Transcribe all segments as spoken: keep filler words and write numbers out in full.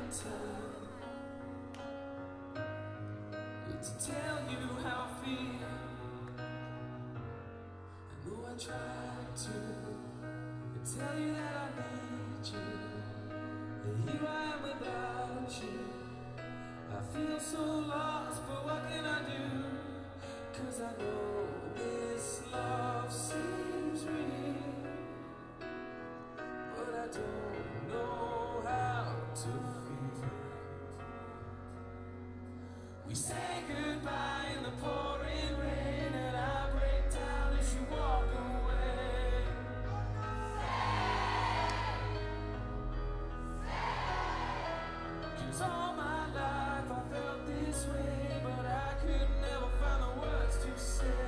pretend to tell you how I feel. I know I tried to tell you that I need you, and here I am without you. I feel so lost, but what can I do? 'Cause I know this love seems real, but I don't know how to feel. We say goodbye in the pouring rain, and I break down as you walk away. Cause all my life I felt this way, but I could never find the words to say.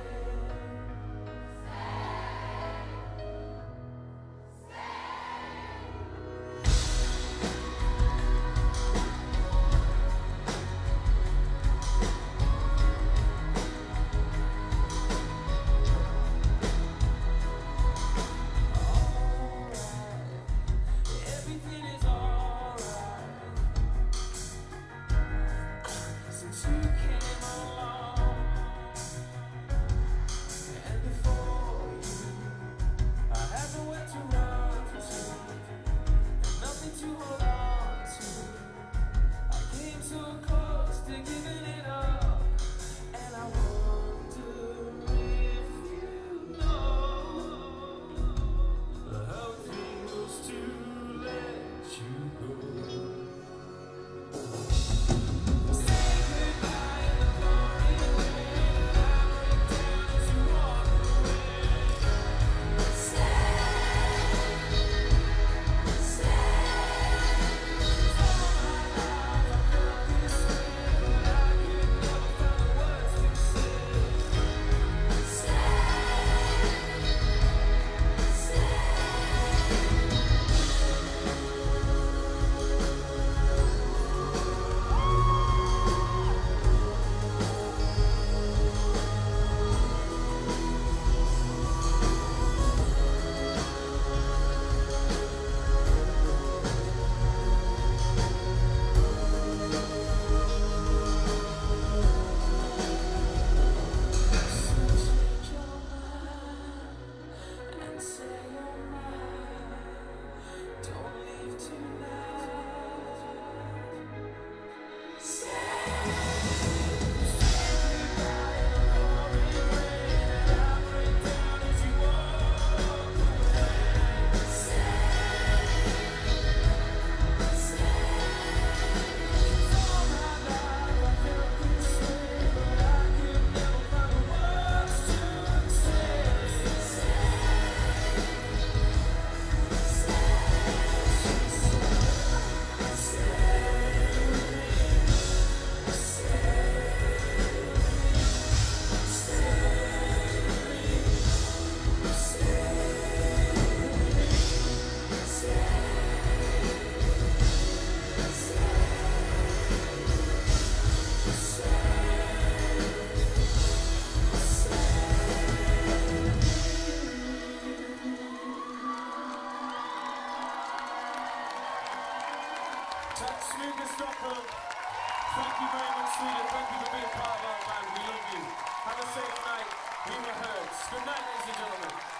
Snooker Stockholm, thank you very much, Sweden. Thank you for being part of our band. We love you. Have a safe night. We rehearse. Good night, ladies and gentlemen.